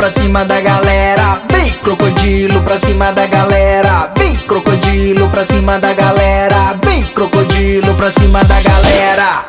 pra cima da galera. Vem crocodilo pra cima da galera. Vem crocodilo pra cima da galera. Vem crocodilo pra cima da galera.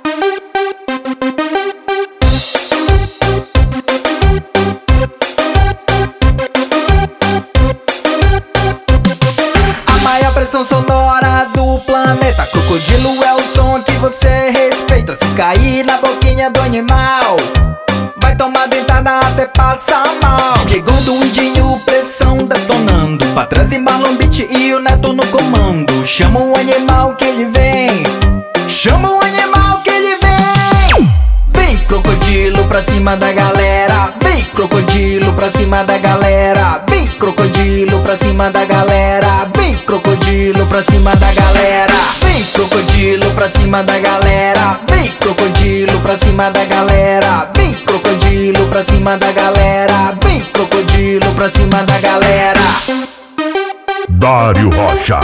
A maior pressão sonora do planeta. Crocodilo é o som que você respeita. Se cair na boquinha do animal, vai tomar dentada até passar mal. Chegando o Indinho, pressão detonando. Pra trás e Marlon Beat e o Neto no comando. Chama o animal que ele vem. Chama o animal que ele vem. Vem crocodilo pra cima da galera. Vem crocodilo pra cima da galera. Vem crocodilo pra cima da galera. Vem crocodilo pra cima da galera. Vem crocodilo pra cima da galera. Vem crocodilo pra cima da galera. Vem crocodilo pra cima da galera. Vem crocodilo pra cima da galera. Dário Rocha.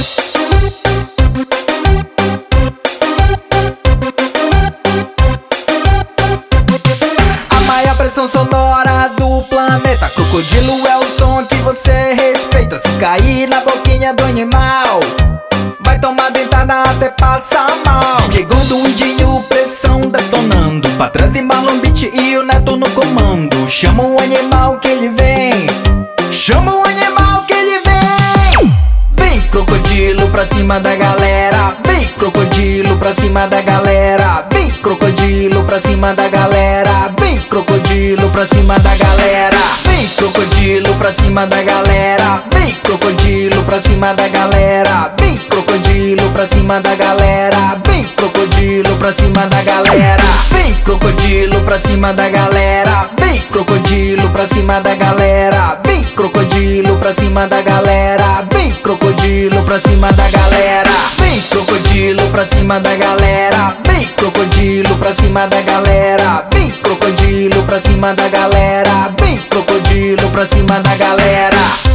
A maior pressão sonora do planeta. Crocodilo é o som que você respeita. Se cair na boquinha do animal, vai tomar dentada até passar mal. Chegando o Indinho, pressão detonando. Pra trás e Marlon Beat e o Neto no comando. Chama o animal que ele vem. Chama o animal que ele vem. Vem crocodilo pra cima da galera. Vem crocodilo pra cima da galera. Vem crocodilo pra cima da galera. Vem crocodilo pra cima da galera. Vem crocodilo pra cima da galera. Vem crocodilo pra cima da galera. Vem crocodilo pra cima da galera. Vem crocodilo pra cima da galera. Vem crocodilo pra cima da galera. Vem crocodilo pra cima da galera. Vem crocodilo pra cima da galera. Vem crocodilo pra cima da galera. Vem crocodilo pra cima da galera. Vem crocodilo pra cima da galera. Vem crocodilo pra cima da galera. Vem crocodilo pra cima da galera.